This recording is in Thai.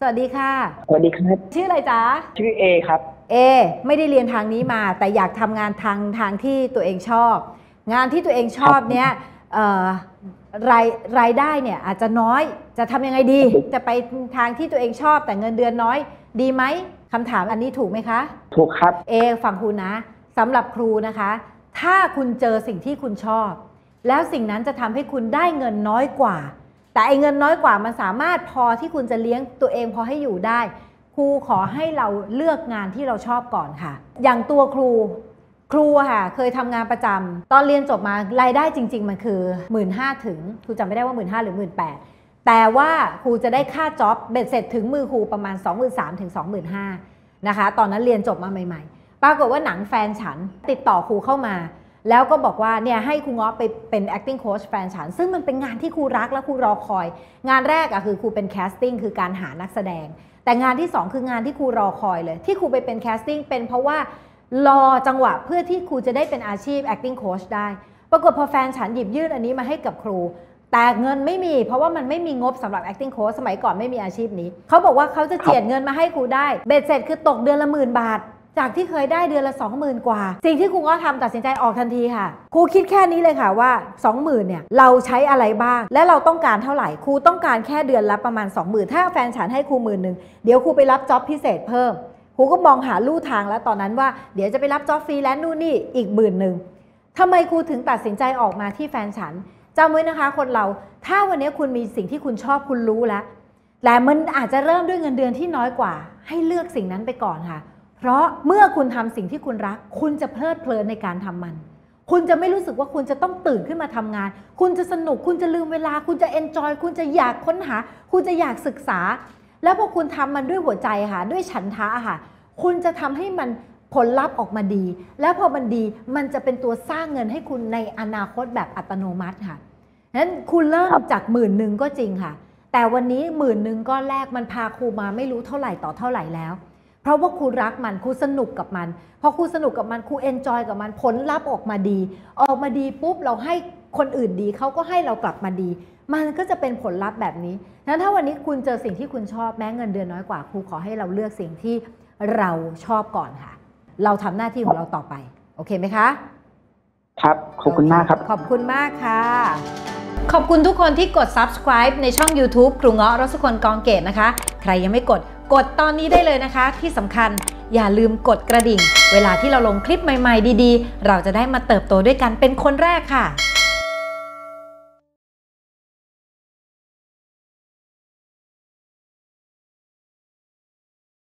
วัสดีค่ะสวัสดีครับชื่ออะไรจ๊ะชื่อเอครับเอไม่ได้เรียนทางนี้มาแต่อยากทำงานทางที่ตัวเองชอบงานที่ตัวเองชอบเนี้ยรายได้เนี่ยอาจจะน้อยจะทำยังไงดีจะไปทางที่ตัวเองชอบแต่เงินเดือนน้อยดีไหมคำถามอันนี้ถูกไหมคะถูกครับฟังครูนะสำหรับครูนะคะถ้าคุณเจอสิ่งที่คุณชอบแล้วสิ่งนั้นจะทำให้คุณได้เงินน้อยกว่าแต่ไอ้เงินน้อยกว่ามันสามารถพอที่คุณจะเลี้ยงตัวเองพอให้อยู่ได้ครูขอให้เราเลือกงานที่เราชอบก่อนค่ะอย่างตัวครูค่ะเคยทำงานประจำตอนเรียนจบมารายได้จริงๆมันคือ 15,000 ถึงครูจำไม่ได้ว่า 15,000 หรือ 18,000 แต่ว่าครูจะได้ค่าจ็อบเบ็ดเสร็จถึงมือครูประมาณ 23,000 ถึง 25,000 นะคะตอนนั้นเรียนจบมาใหม่ๆปรากฏว่าหนังแฟนฉันติดต่อครูเข้ามาแล้วก็บอกว่าเนี่ยให้ครูง้อไปเป็น acting coach แฟนฉันซึ่งมันเป็นงานที่ครูรักและครูรอคอยงานแรกคือครูเป็น casting คือการหานักแสดงแต่งานที่2คืองานที่ครูรอคอยเลยที่ครูไปเป็น casting เป็นเพราะว่ารอจังหวะเพื่อที่ครูจะได้เป็นอาชีพ acting coach ได้ปรากฏพอแฟนฉันหยิบยื่นอันนี้มาให้กับครูแต่เงินไม่มีเพราะว่ามันไม่มีงบสำหรับ acting coach สมัยก่อนไม่มีอาชีพนี้เขาบอกว่าเขาจะเจียดเงินมาให้ครูได้เบ็ดเสร็จคือตกเดือนละ10,000 บาทจากที่เคยได้เดือนละ 20,000 กว่าสิ่งที่ครูก็ทำตัดสินใจออกทันทีค่ะครูคิดแค่นี้เลยค่ะว่า 20,000 เนี่ยเราใช้อะไรบ้างและเราต้องการเท่าไหร่ครูต้องการแค่เดือนละประมาณ 20,000 ถ้าแฟนฉันให้ครู10,000 เดี๋ยวครูไปรับจ็อบพิเศษเพิ่มครูก็มองหาลู่ทางแล้วตอนนั้นว่าเดี๋ยวจะไปรับจ็อบฟรีแลนซ์นู่นนี่อีก10,000ทำไมครูถึงตัดสินใจออกมาที่แฟนฉันจำไว้นะคะคนเราถ้าวันนี้คุณมีสิ่งที่คุณชอบคุณรู้แล้วแต่มันอาจจะเริ่มด้วยเงินเดือนที่น้อยกว่าให้เลือกสิ่งนั้นไปก่อนค่ะเพราะเมื่อคุณทำสิ่งที่คุณรักคุณจะเพลิดเพลินในการทำมันคุณจะไม่รู้สึกว่าคุณจะต้องตื่นขึ้นมาทำงานคุณจะสนุกคุณจะลืมเวลาคุณจะเอนจอยคุณจะอยากค้นหาคุณจะอยากศึกษาแล้วพอคุณทำมันด้วยหัวใจค่ะด้วยฉันทะค่ะคุณจะทำให้มันผลลัพธ์ออกมาดีแล้วพอมันดีมันจะเป็นตัวสร้างเงินให้คุณในอนาคตแบบอัตโนมัติค่ะนั้นคุณเริ่มจาก10,000ก็จริงค่ะแต่วันนี้10,000ก้อนแรกมันพาครูมาไม่รู้เท่าไหร่ต่อเท่าไหร่แล้วเพราะว่าครูรักมันครูสนุกกับมันพอครูสนุกกับมันครูเอนจอยกับมันผลลัพธ์ออกมาดีปุ๊บเราให้คนอื่นดีเขาก็ให้เรากลับมาดีมันก็จะเป็นผลลัพธ์แบบนี้นั้นถ้าวันนี้คุณเจอสิ่งที่คุณชอบแม้เงินเดือนน้อยกว่าครูขอให้เราเลือกสิ่งที่เราชอบก่อนค่ะเราทำหน้าที่ของเราต่อไปโอเคไหมคะครับขอบคุณมากครับขอบคุณมากค่ะขอบคุณทุกคนที่กด subscribe ในช่อง YouTube ครูเงาะรสคนกองเกตนะคะใครยังไม่กดตอนนี้ได้เลยนะคะที่สำคัญอย่าลืมกดกระดิ่งเวลาที่เราลงคลิปใหม่ๆดีๆเราจะได้มาเติบโตด้วยกันเป็นคนแรกค่ะ